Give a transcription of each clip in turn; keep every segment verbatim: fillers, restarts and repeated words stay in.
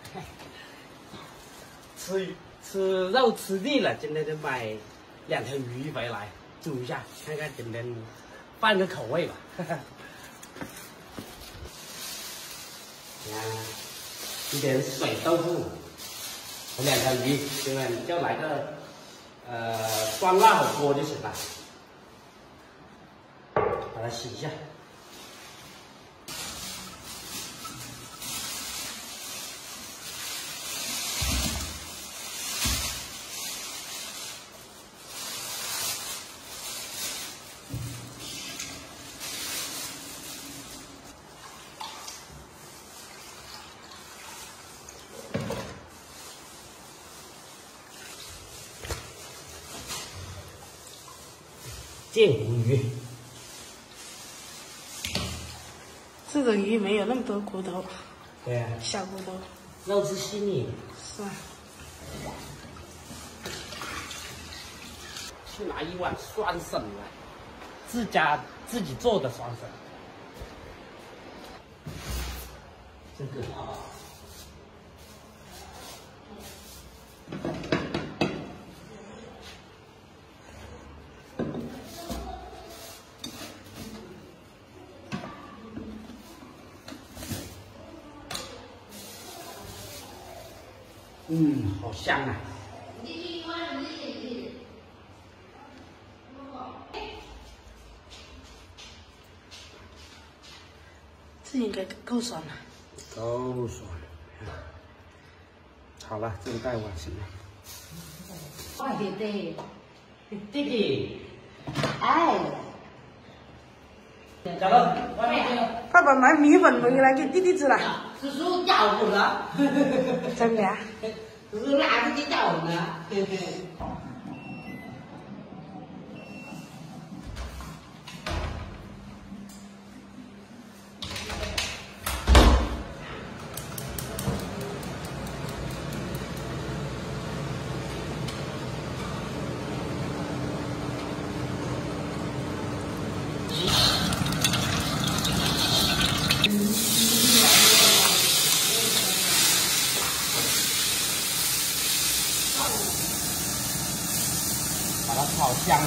吃鱼吃肉吃腻了，今天就买两条鱼回来煮一下，看看今天换个口味吧。你看，一点水豆腐，两条鱼，对吧？你就来个呃酸辣火锅就行了。把它洗一下。 剑骨鱼， 这种鱼没有那么多骨头， 对呀、啊， 小骨头， 肉质细腻。 是啊。 去拿一碗酸笋来，自家自己做的酸笋。这个啊。 嗯，好香啊！ 这应该够酸了。 够酸。好了，这个带碗行了。 快点的， 弟弟， 哎， 走了，外面见了。 爸爸买米粉回来给弟弟吃了。 叔叔叫我了， 真的啊？ 叔叔拿着你叫我呢。 把它炒香。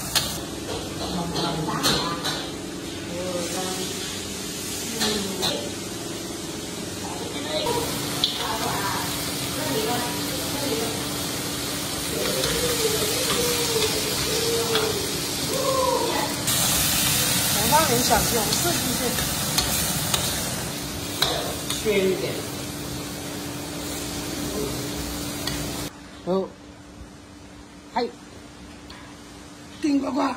我放点小西红柿进去， 鲜一点。 哦，还。 丁呱呱，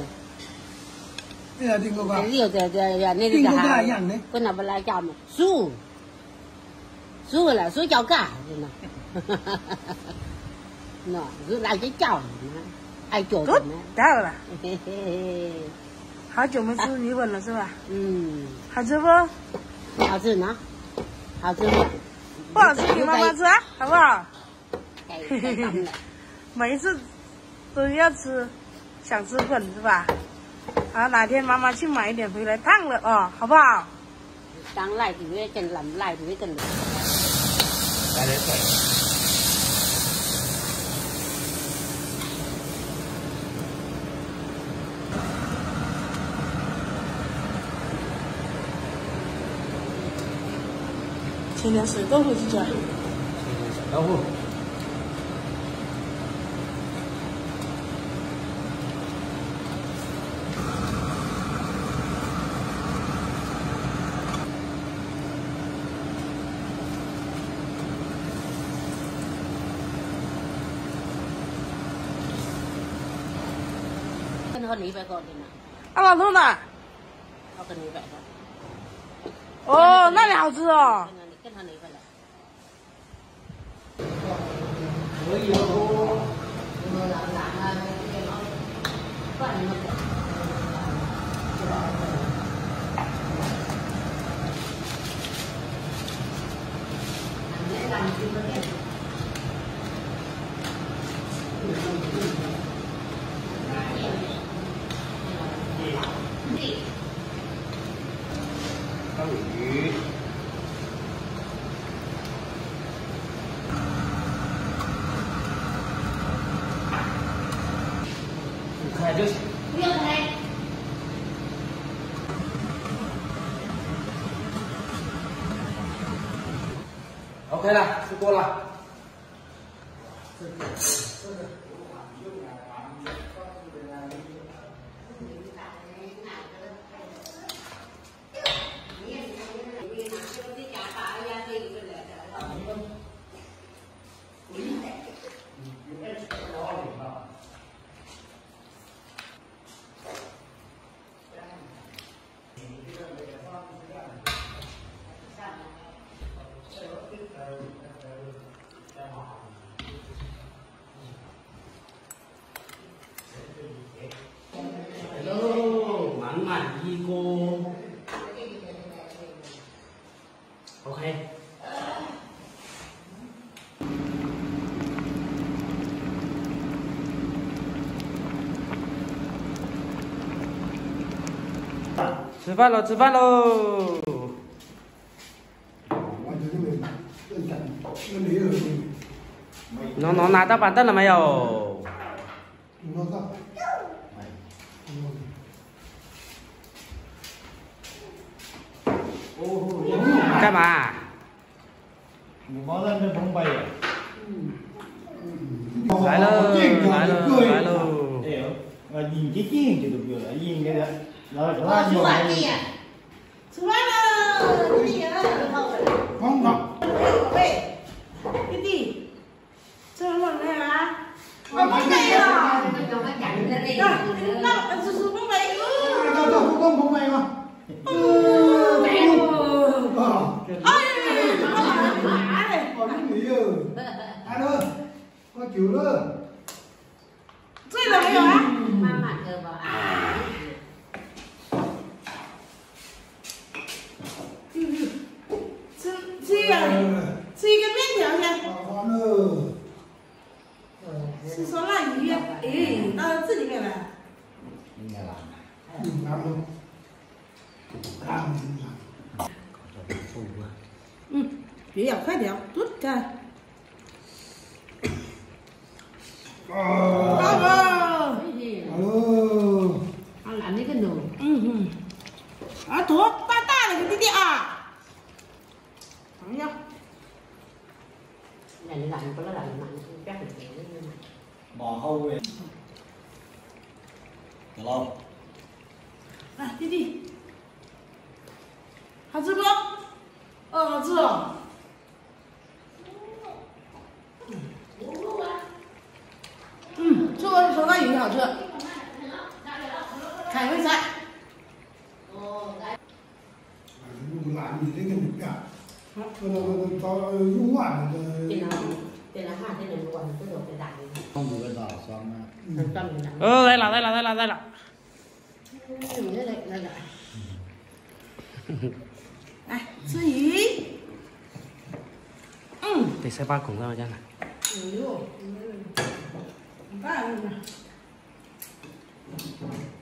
哎呀，丁呱呱， 呢個就就就呢丁呱呱個就一樣呢。 佢那不來叫嘛，酥，酥啦，酥叫㗎，真的，喏，酥來就叫呢，愛叫够的呢， 到了。 嘿嘿嘿， 好久没吃米粉了是吧？ 嗯， 好吃不？ 好吃呢，好吃嗎？ 不好吃给妈妈吃啊，好不好？ 該該當了， 每一次都要吃，想吃粉是吧？好，哪天妈妈去买一点回来烫了哦，好不好？ 當來就會跟làm來就會跟。 来点水。 切点水豆腐进去。 小豆腐。 跟เขาหนีไปก่อนเลยนะ啊，老头呢？ เขาก็หนีไปก่อน哦，那里好吃哦。 跟他หนีไป了。 可以哦。鱼。 开就行。 不要开。 OK 了，吃过了。Hello， 满满一锅。OK。吃饭喽，吃饭喽！侬侬拿到板凳了没有？干嘛？ 五毛在那澎湃呀！ 来喽，来喽，来喽！ 哎呦，啊，应届进去都不要了，应届的，然后哦，出来弟，出来了，弟弟儿， 光光。 宝贝，弟弟，吃完饭没有啊？ 啊，不对呀。 那那叔叔不没。 那这不公不美吗？嗯。啊。 哎呀， 哦，你没有。来了，喝酒了。 醉了没有啊？ 慢慢喝吧啊。 吃吃一个，吃一个面条先。 好了。 是说那鱼，哎，到这里面来。 应该啦。 嗯，拿不。拿不。 嗯，别咬，快点，蹲开。 啊。 爸爸。 哦。 啊，拿那个弄。 嗯嗯。啊，多大大了，你弟弟啊。哎呀。 来来，不来来，慢点，别很急。 马后卫。走喽。 来，弟弟。好吃不？哦，好吃哦。嗯，这个手抓鱼好吃。海味菜。 用烂的这个米啊，那那那找用完那个。 电脑，电脑嘛，电脑玩这个会打的。 放五个大双啊。 很专门的。 哦，来了，来了，来了，来了。 嗯，来来来来。 来吃鱼。嗯。 得塞把孔上这样的。 哎呦，嗯，大了。